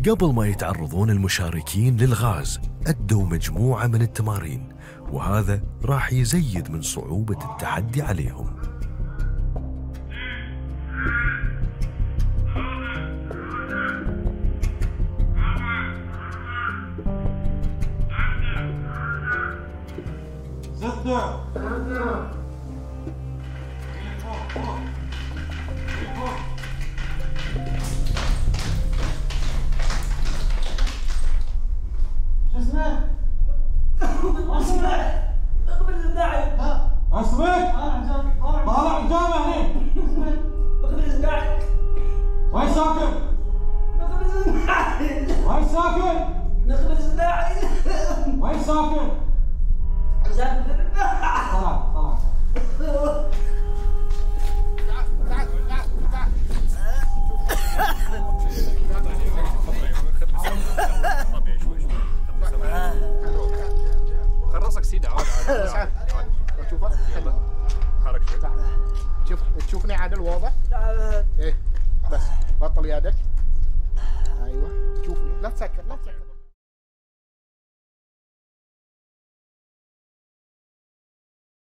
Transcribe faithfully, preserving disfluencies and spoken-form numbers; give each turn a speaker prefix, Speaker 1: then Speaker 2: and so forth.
Speaker 1: قبل ما يتعرضون المشاركين للغاز أدوا مجموعة من التمارين، وهذا راح يزيد من صعوبة التحدي عليهم.
Speaker 2: خرصك سيدي عاد عاد
Speaker 3: شوف
Speaker 2: حرك شوي.
Speaker 3: شوف تشوفني عادل واضح؟ ايه بس بطل يدك. ايوه شوفني لا تسكر لا تسكر.